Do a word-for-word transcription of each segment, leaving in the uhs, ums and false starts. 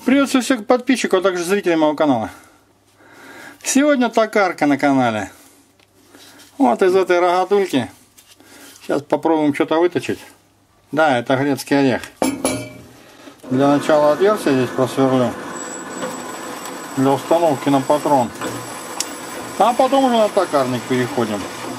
Приветствую всех подписчиков, а также зрителей моего канала. Сегодня токарка на канале. Вот из этой рогатульки. Сейчас попробуем что-то выточить. Да, это грецкий орех. Для начала отверстие здесь просверлю. Для установки на патрон. А потом уже на токарник переходим.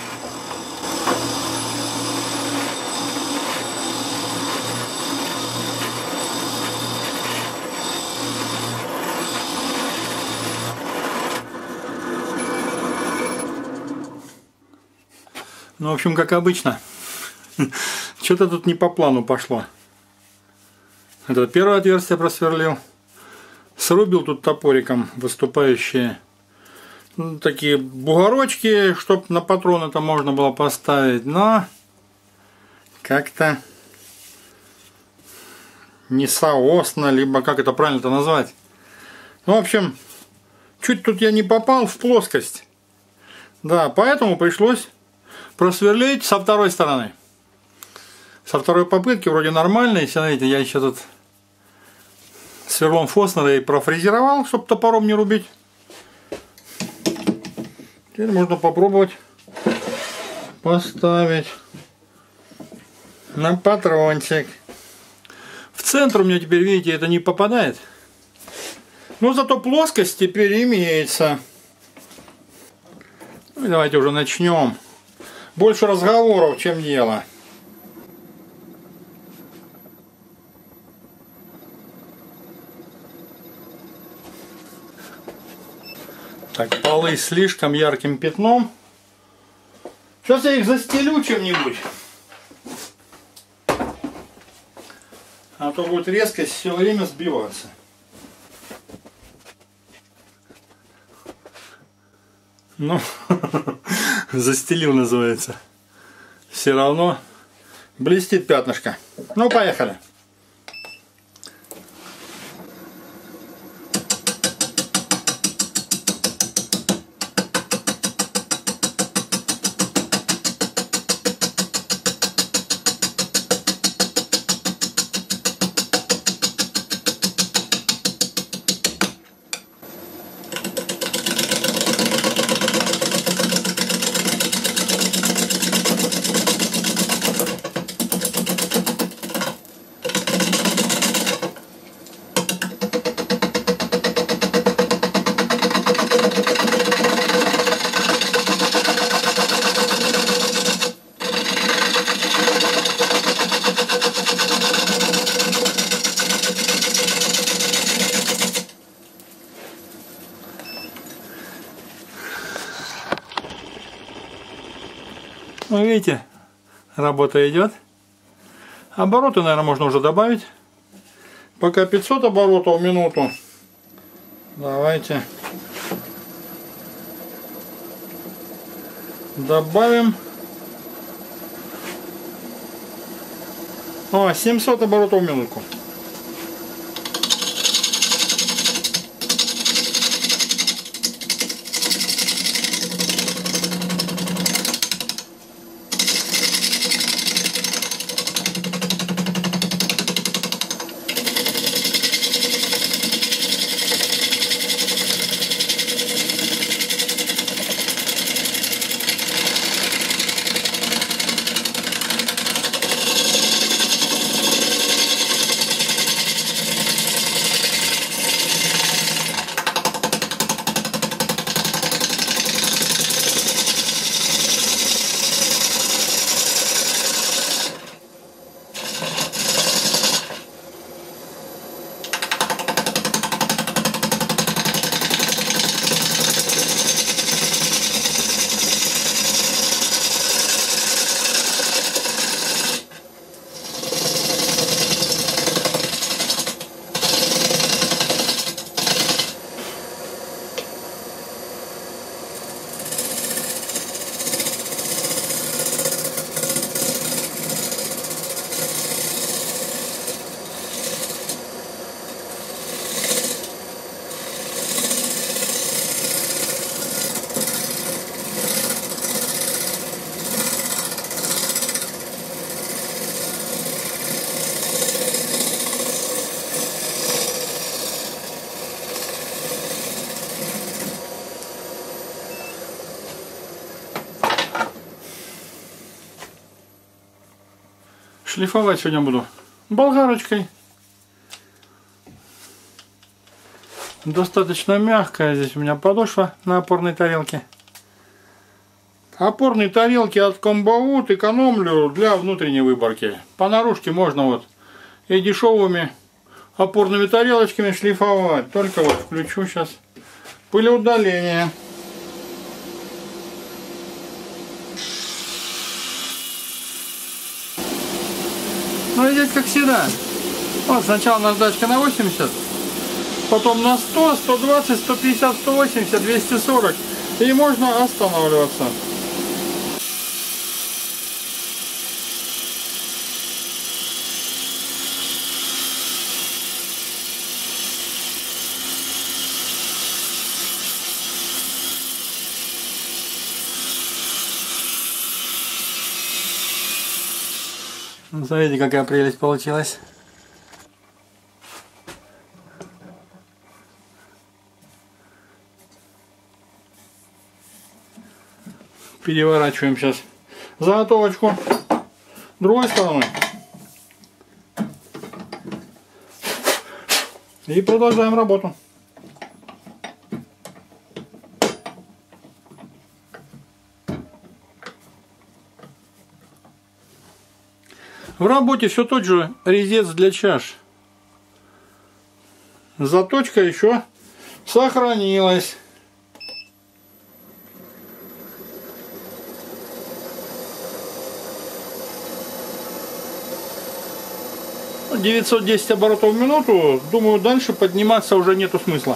Ну, в общем, как обычно. Что-то тут не по плану пошло. Это первое отверстие просверлил. Срубил тут топориком выступающие ну, такие бугорочки, чтобы на патрон это можно было поставить. Но как-то не соосно, либо как это правильно-то назвать. Ну, в общем, чуть тут я не попал в плоскость. Да, поэтому пришлось просверлить со второй стороны. Со второй попытки вроде нормально. И смотрите, я еще тут сверлом Фоснера и профрезеровал, чтобы топором не рубить. Теперь можно попробовать поставить на патрончик. В центр у меня теперь, видите, это не попадает. Но зато плоскость теперь имеется. Ну, давайте уже начнем. Больше разговоров, чем дело. Так, полы слишком ярким пятном. Сейчас я их застелю чем-нибудь. А то будет резкость все время сбиваться. Ну, застелил называется. Все равно блестит пятнышко. Ну, поехали. Ну, видите, работа идет. Обороты, наверное, можно уже добавить. Пока пятьсот оборотов в минуту. Давайте добавим. О, семьсот оборотов в минутку. Шлифовать сегодня буду болгарочкой. Достаточно мягкая здесь у меня подошва на опорной тарелке. Опорные тарелки от Комбаут экономлю для внутренней выборки. По наружке можно вот и дешевыми опорными тарелочками шлифовать. Только вот включу сейчас пылеудаление. Ну и здесь как всегда. Вот сначала наждачка на восемьдесят, потом на сто, сто двадцать, сто пятьдесят, сто восемьдесят, двести сорок. И можно останавливаться. Смотрите, какая прелесть получилась. Переворачиваем сейчас заготовочку другой стороны. И продолжаем работу. В работе все тот же резец для чаш. Заточка еще сохранилась. девятьсот десять оборотов в минуту. Думаю, дальше подниматься уже нету смысла.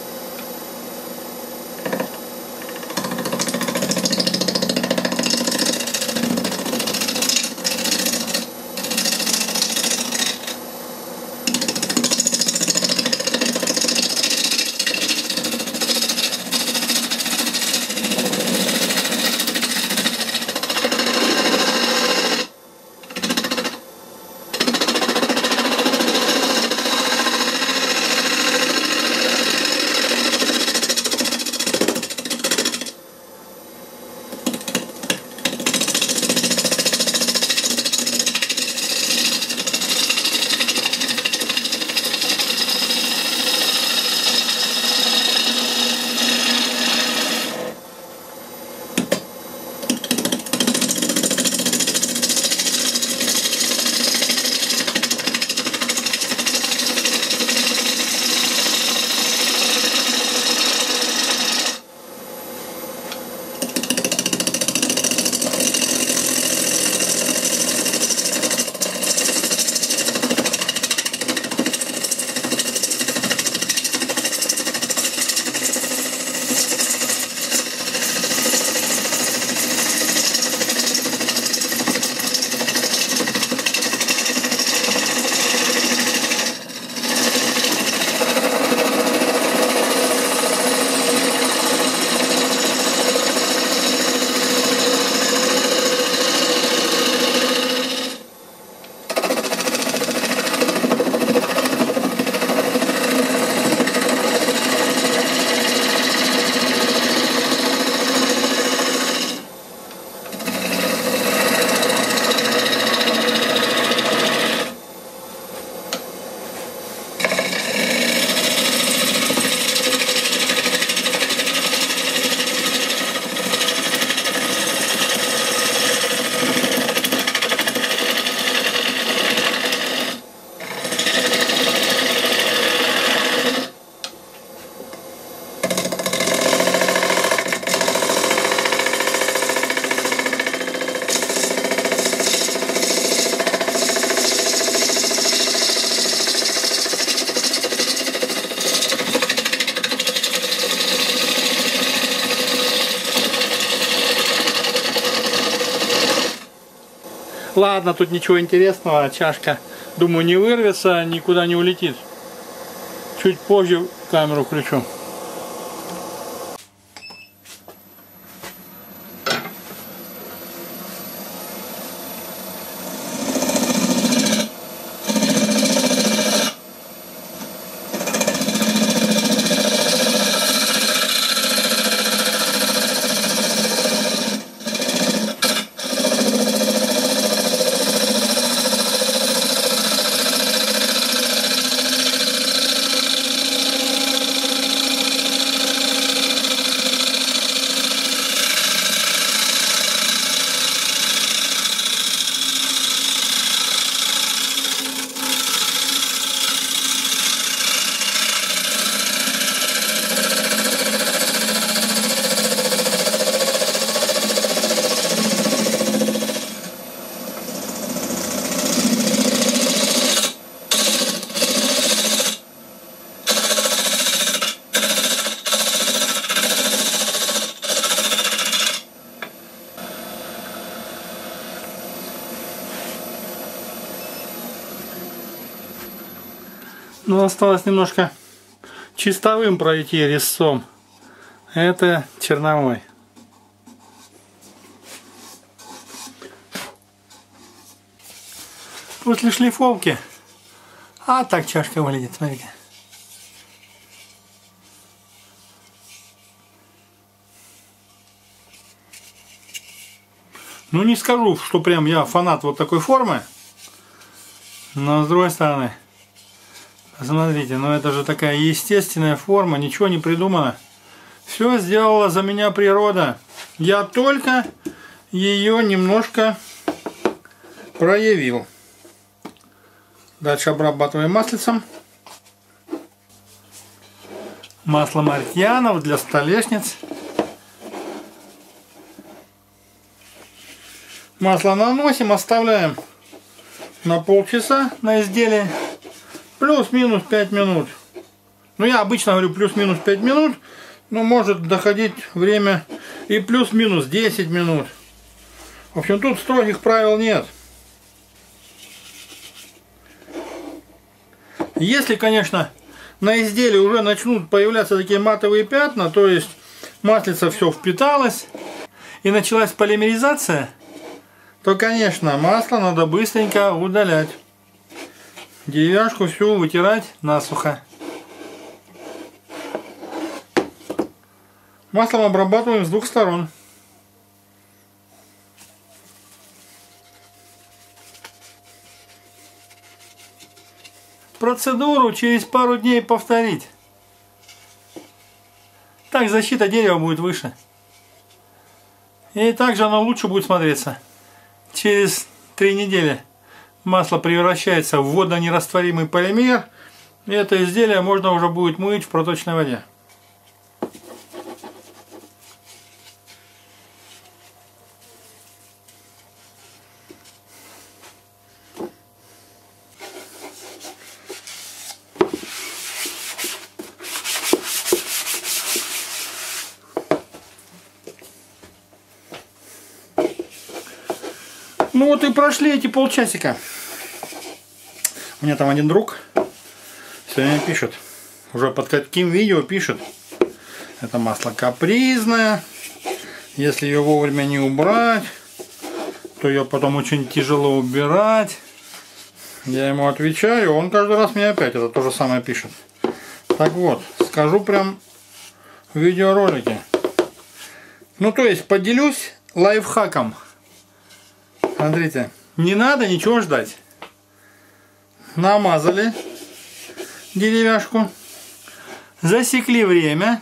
Ладно, тут ничего интересного, чашка, думаю, не вырвется, никуда не улетит. Чуть позже камеру включу. Ну, осталось немножко чистовым пройти резцом. Это черновой. После шлифовки. А так чашка выглядит, смотрите. Ну, не скажу, что прям я фанат вот такой формы. Но с другой стороны, смотрите, ну это же такая естественная форма, ничего не придумано. Все сделала за меня природа. Я только ее немножко проявил. Дальше обрабатываем маслицем. Масло Мартьянов для столешниц. Масло наносим, оставляем на полчаса на изделие. Плюс-минус пять минут. Ну, я обычно говорю плюс-минус пять минут. Но может доходить время и плюс-минус десять минут. В общем, тут строгих правил нет. Если, конечно, на изделии уже начнут появляться такие матовые пятна, то есть маслица все впиталось и началась полимеризация, то, конечно, масло надо быстренько удалять. Деревяшку всю вытирать насухо. Маслом обрабатываем с двух сторон. Процедуру через пару дней повторить. Так защита дерева будет выше. И также оно лучше будет смотреться. Через три недели масло превращается в водонерастворимый полимер. И это изделие можно уже будет мыть в проточной воде. Ну вот и прошли эти полчасика. У меня там один друг все время пишет. Уже под каким видео пишет. Это масло капризное. Если ее вовремя не убрать, то ее потом очень тяжело убирать. Я ему отвечаю, он каждый раз мне опять это то же самое пишет. Так вот, скажу прям в видеоролике. Ну то есть поделюсь лайфхаком. Смотрите, не надо ничего ждать. Намазали деревяшку, засекли время.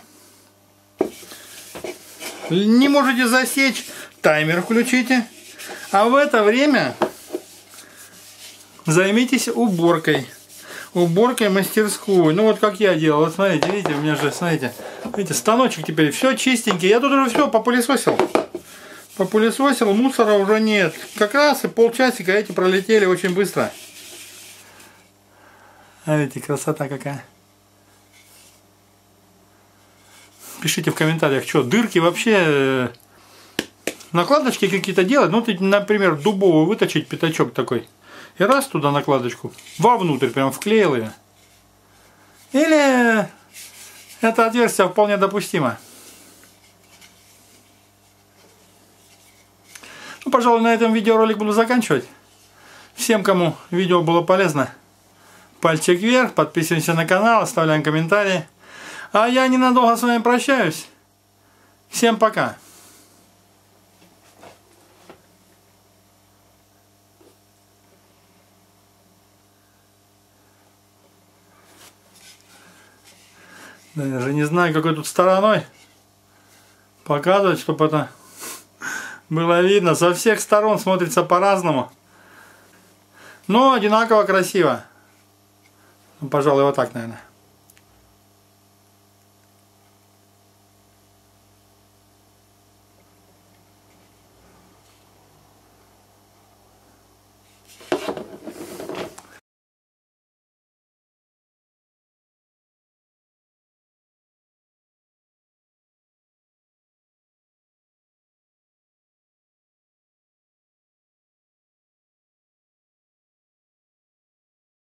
Не можете засечь, таймер включите. А в это время займитесь уборкой. Уборкой мастерскую. Ну вот как я делал. Вот смотрите, видите, у меня же, смотрите, видите, станочек теперь все чистенький. Я тут уже все попылесосил. Попылесосил, мусора уже нет. Как раз и полчасика эти пролетели очень быстро. А видите, красота какая. Пишите в комментариях, что дырки вообще... Накладочки какие-то делать. Ну, ты, например, дубовую выточить пятачок такой. И раз туда накладочку. Вовнутрь прям вклеил ее. Или это отверстие вполне допустимо. Ну, пожалуй, на этом видеоролик буду заканчивать. Всем, кому видео было полезно, пальчик вверх, подписываемся на канал, оставляем комментарии. А я ненадолго с вами прощаюсь. Всем пока. Даже не знаю, какой тут стороной показывать, чтобы это было видно. Со всех сторон смотрится по-разному. Но одинаково красиво. Ну, пожалуй, вот так, наверное.